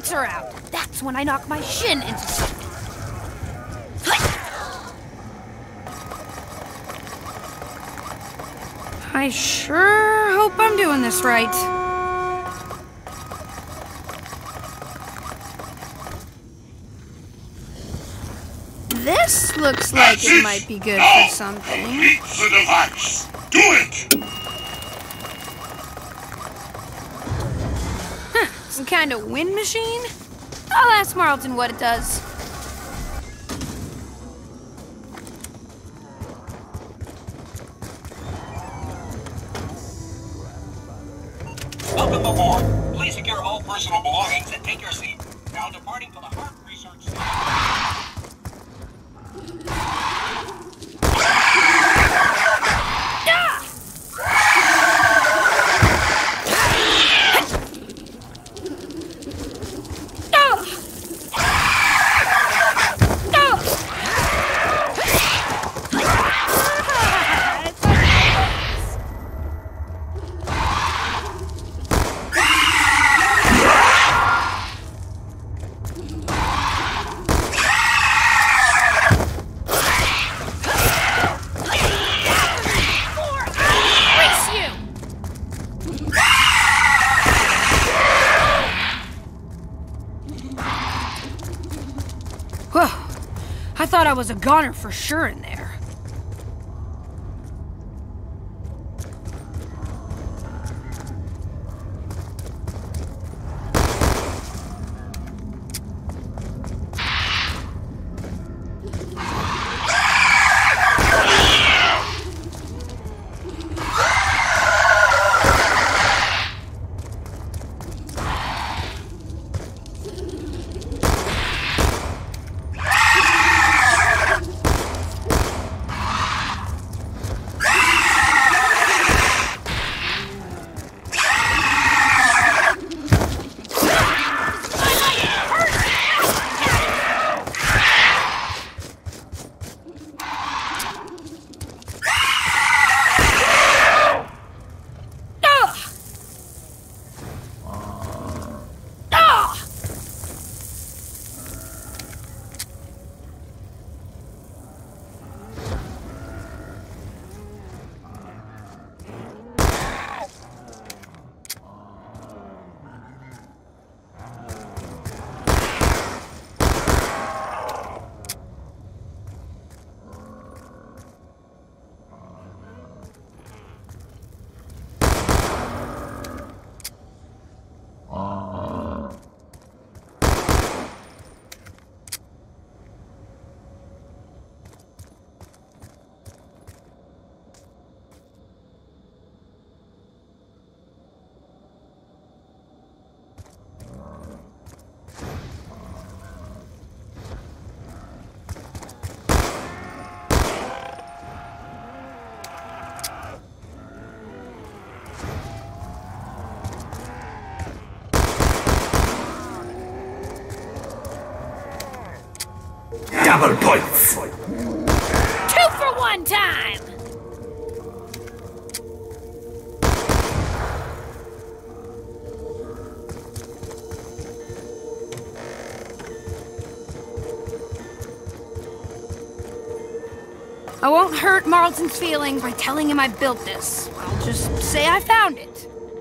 lights are out. That's when I knock my shin into something. I sure hope I'm doing this right. This looks like it might be good for something. Complete the device. Do it! Huh, some kind of wind machine? I'll ask Marlton what it does. Welcome aboard. Please secure all personal belongings and take your seat. Now departing for the Heart Research Center. I thought I was a goner for sure in there. Double points! 2 for 1 time! I won't hurt Marlton's feelings by telling him I built this. I'll just say I found it.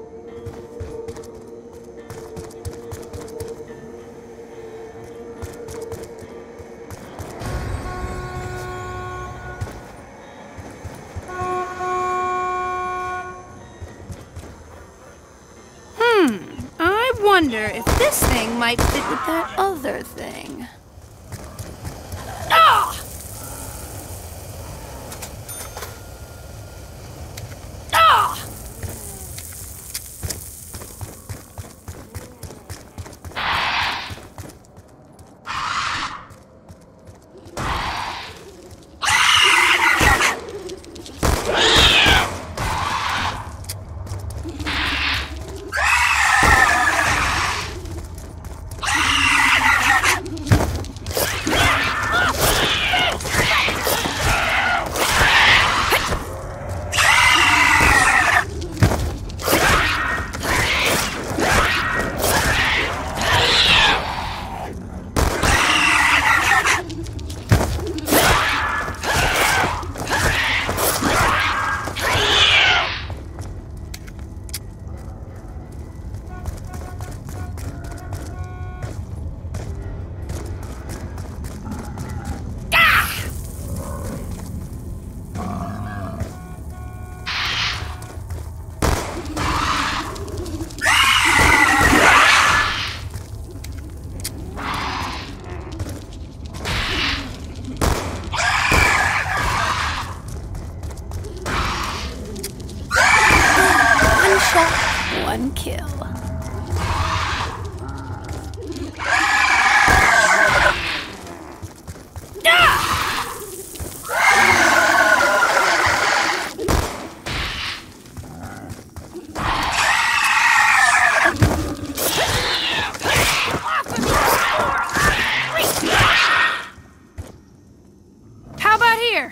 I wonder if this thing might fit with that other thing. Ah! Ah! One kill. How about here?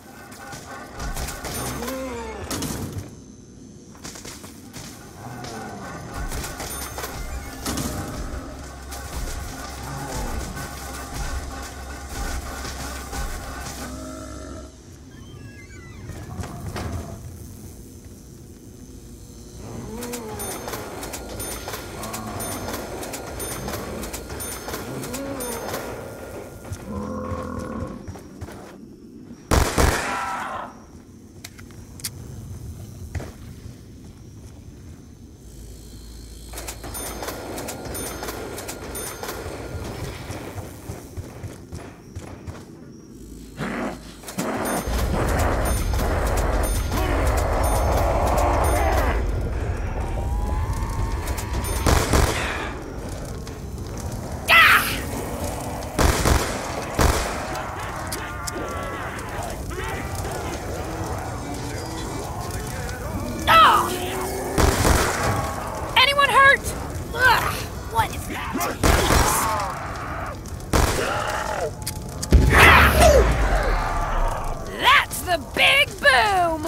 That's the big boom!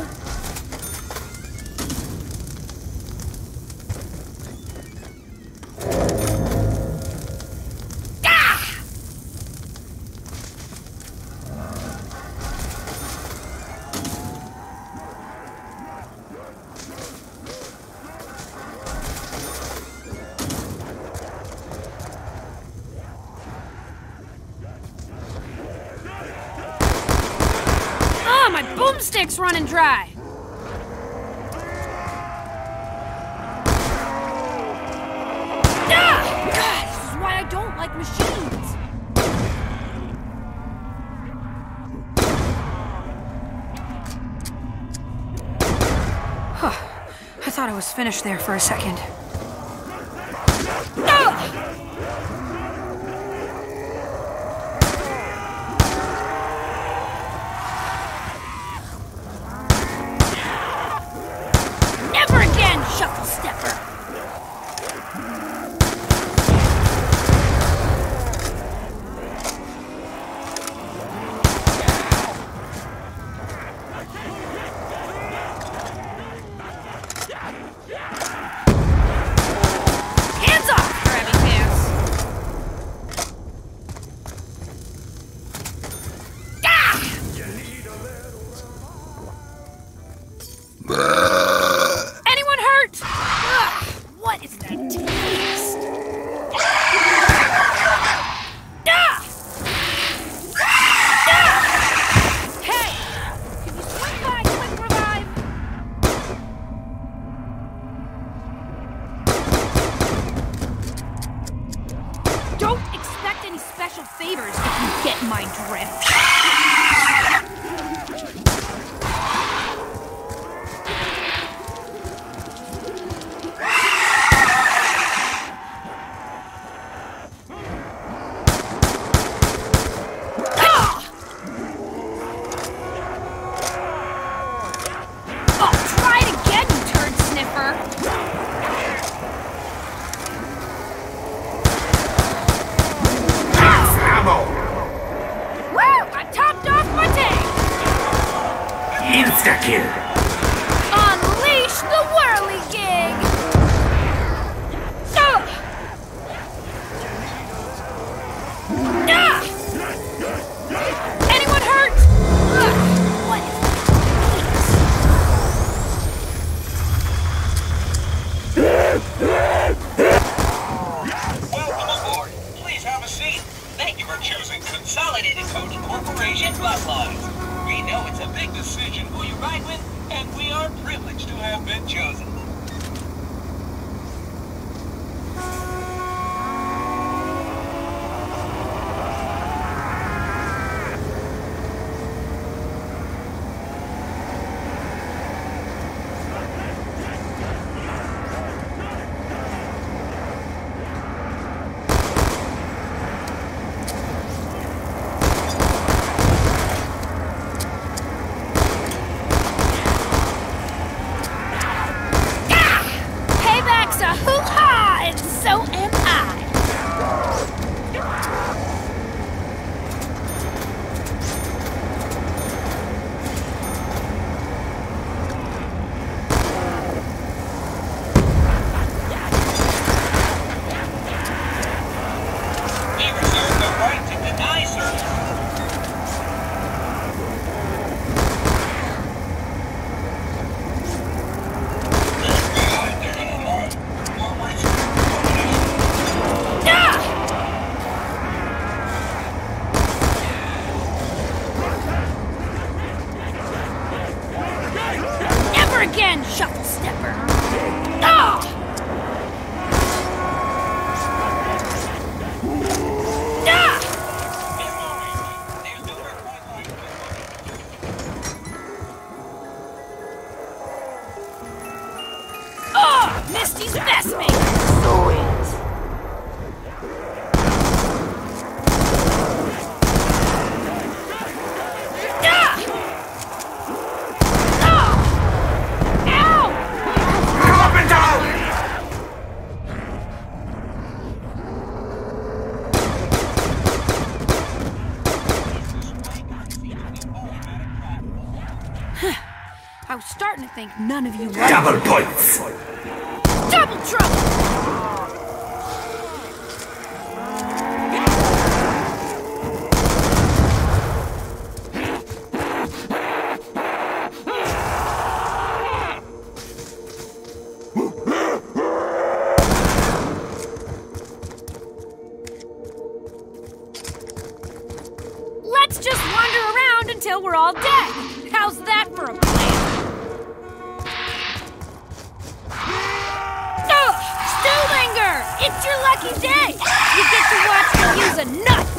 My boomstick's running dry! Ah! God, this is why I don't like machines! I thought I was finished there for a second. Ah! Shuffle stepper. Hands off, grabby pants. Anyone hurt? What is that taste? Hey! Can you swing by quick revive? Don't expect any special favors if you get my drift. Insta-kill! Unleash the whirligig! Anyone hurt? What Welcome aboard. Please have a seat. Thank you for choosing Consolidated Coach Corporation Bus Lines. We know it's a big decision who you ride with, and we are privileged to have been chosen. Never again, shuffle stepper! Ah! Ah! Oh, Misty's best maker! Sweet! Ah! Oh! Ow! Come up and down! I was starting to think none of you liked Double points! double trouble! Let's just wander around until we're all dead. How's that for a plan? Ugh! Stewlinger! It's your lucky day! You get to watch me use a nut!